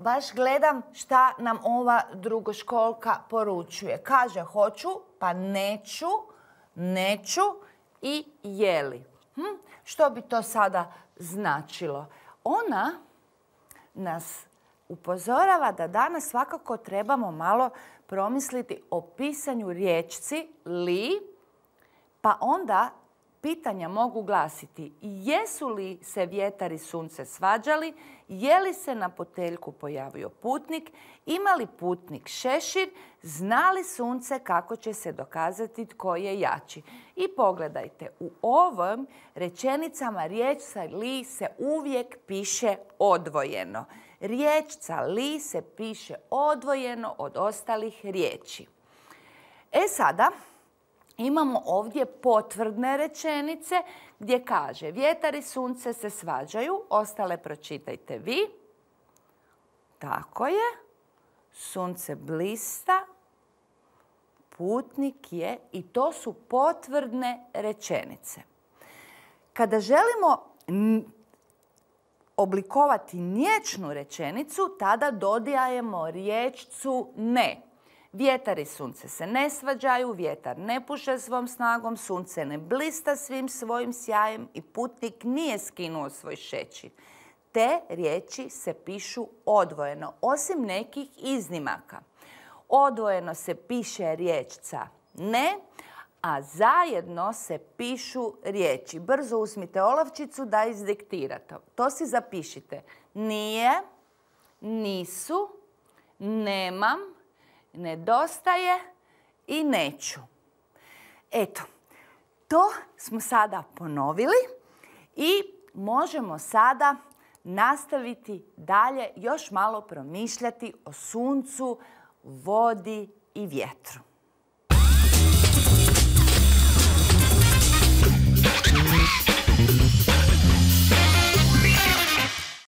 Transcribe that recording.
baš gledam šta nam ova drugoškolka poručuje. Kaže hoću, pa neću, neću i jeli. Što bi to sada značilo? Ona nas upozorava da danas svakako trebamo malo promisliti o pisanju riječci li, pa onda pitanja mogu glasiti jesu li se vjetar i sunce svađali, je li se na poteljku pojavio putnik, ima li putnik šešir, zna li sunce kako će se dokazati tko je jači. I pogledajte, u ovim rečenicama riječca li se uvijek piše odvojeno. Riječca li se piše odvojeno od ostalih riječi. E sada, imamo ovdje potvrdne rečenice gdje kaže vjetar i sunce se svađaju, ostale pročitajte vi. Tako je, sunce blista, putnik je i to su potvrdne rečenice. Kada želimo oblikovati nječnu rečenicu, tada dodajemo riječcu ne. Vjetar i sunce se ne svađaju, vjetar ne puše svom snagom, sunce ne blista svim svojim sjajem i putnik nije skinuo svoj šećir. Te riječi se pišu odvojeno, osim nekih iznimaka. Odvojeno se piše riječca ne, a zajedno se pišu riječi. Brzo uzmite olovčicu da izdiktirate. To si zapišite. Nije, nisu, nemam, nedostaje i neću. Eto, to smo sada ponovili i možemo sada nastaviti dalje još malo promišljati o suncu, vodi i vjetru.